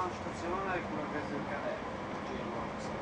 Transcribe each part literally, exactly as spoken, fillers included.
una stazione con una presa del cadello, Genova.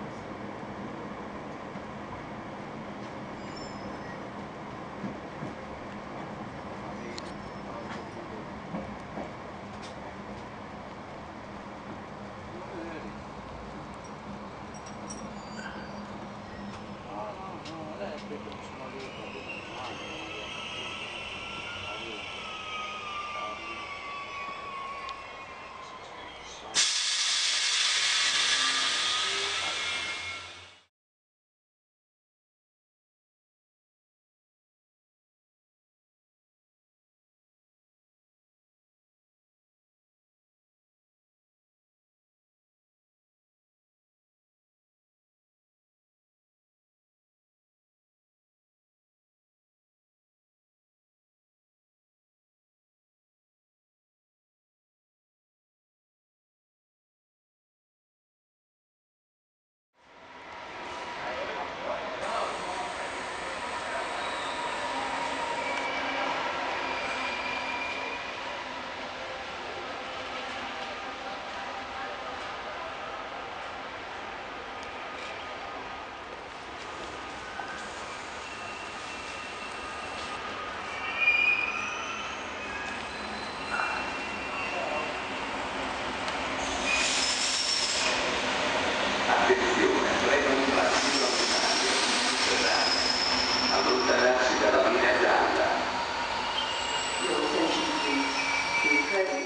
Allontanarsi dalla linea gialla. Your attention please. The train.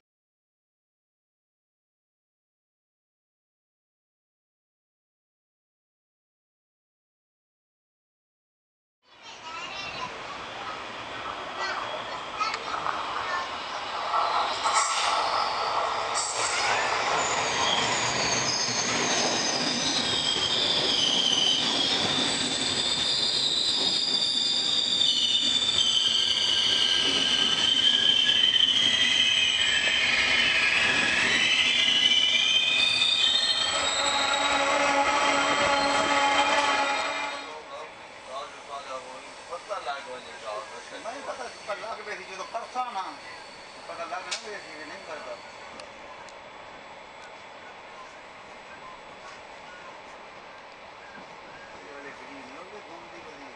नहीं पता पल्ला के बेसी जो तो परसा ना पता लग ना बेसी नहीं करता ये वाले ग्रीन लोग घूमती बड़ी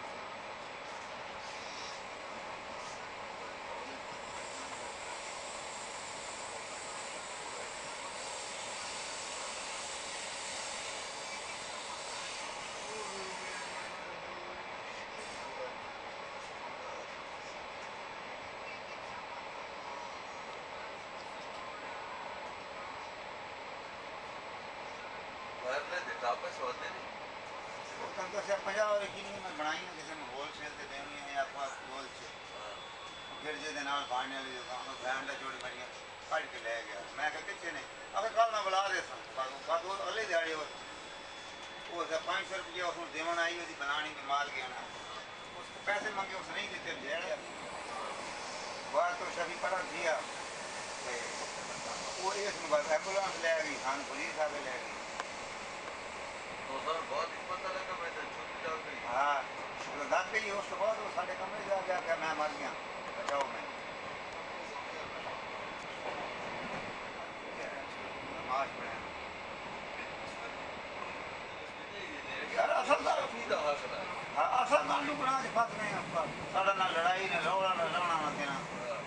वापस होते नहीं वो तंत्र से पंजाब और की नहीं मैं बनाई ना किसी में होलसेल से देनी है या आपको होल से फिर जे दिन और पानी वाली दुकान में ब्रांड है जोड़ी बढ़िया काट के ले गया मैं कहा कितने ने अगर कल ना बुला दे सन बात वो अगले दिहाड़ी वो वो से पाँच सौ रुपये उसमें देवन आई उसकी बनानी में माल गया ना उसको पैसे मांगे उसने नहीं देते भेड़ बात तो सभी पड़ा दिया वो एक बार एम्बुलेंस ले गई खान पुलिस आगे ले गई तो सर बहुत ही पता लगा मैं तो छुट्टी जा गई हाँ तो दस गई उसके बाद वो साढ़े कमरे जा गया क्या मैं मर गया बचाओ मैं नमाज पढ़ा यार असल हाँ असल मालूम बना के फंस गए आपका साढ़ा ना लड़ाई ना लौड़ा ना लड़ना ना देना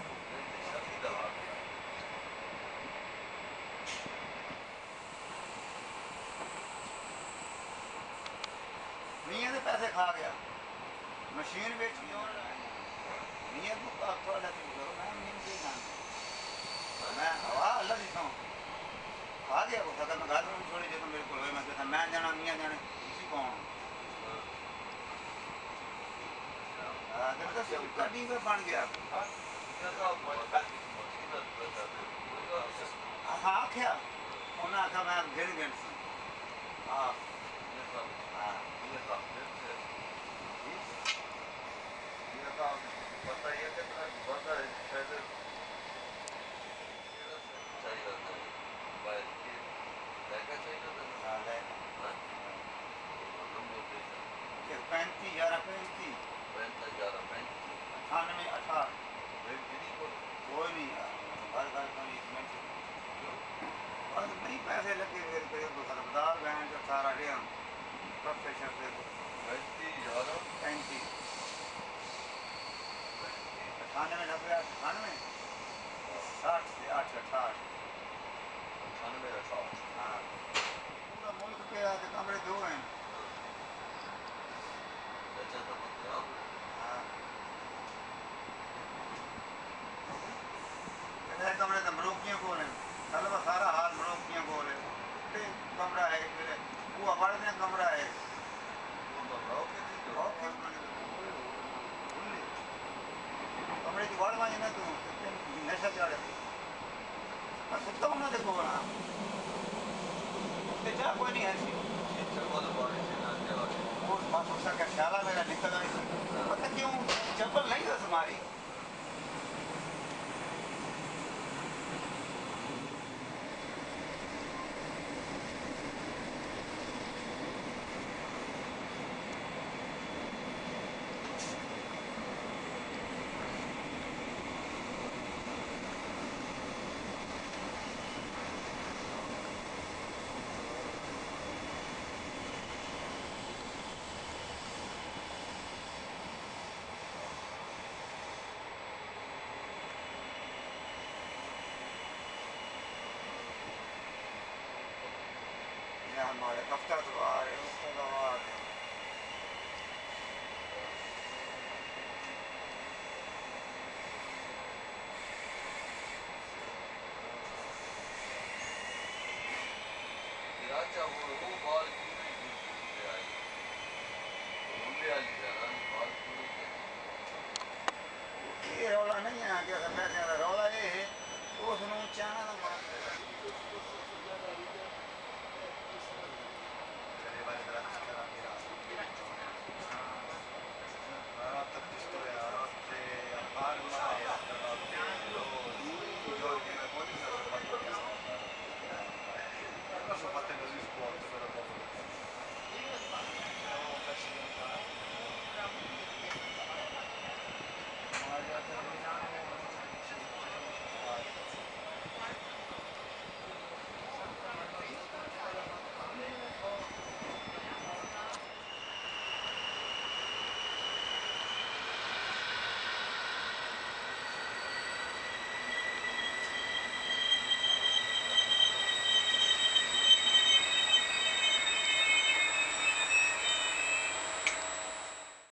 मियाँ पैसे खा गया मशीन बेच मियाँ को थोड़ा करो मैं मियाँ जान मैं हवा अल्लाह दी खाऊँ खा गया वो सका मैं घर में छोड़ी जो मेरे को मैं कहता मैं जाना मियाँ जाने इसी कौन कटिंग में बन गया हाँ क्या उन्हें आखा मैं गिन गिन हाँ हाँ पता ये कितना पता है शायद चाहिए था बाय के लेकर चाहिए था हाँ लेकर हम लोग ये पैंतीस ग्यारह पैंतीस पैंतीस ग्यारह पैंतीस अठानवे अठारह कोई नहीं कोई नहीं यार घर घर का एक मिनट बानवे नब्बे अठानवे साठ से आठ अठाठ अठानवे अठारह हाँ पूरा मुल्क पे आज कमरे दो हैं अच्छा तो मतलब हाँ ये कमरे तो मरोकियों को हैं कल वो सारा हाल मरोकियों को है ते कमरा है फिर वो अपार्टमेंट कमरा है वो बताओ कि थी तो ओके उन्होंने बोले कमरे की वाड़ मांगी ना तू नशा चढ़ मैं सुता हूँ ना देखो ना उसके चाह कोई नहीं है ऐसी चल वाला बारिश है ना क्या है वो बस उसका क्या ख्याल है मेरा निकल आई पता क्यों चप्पल नहीं था तुम्हारी हमारे हफ्ता तो आ रहे हफ्ता तो आ रहे अच्छा वो वो बाल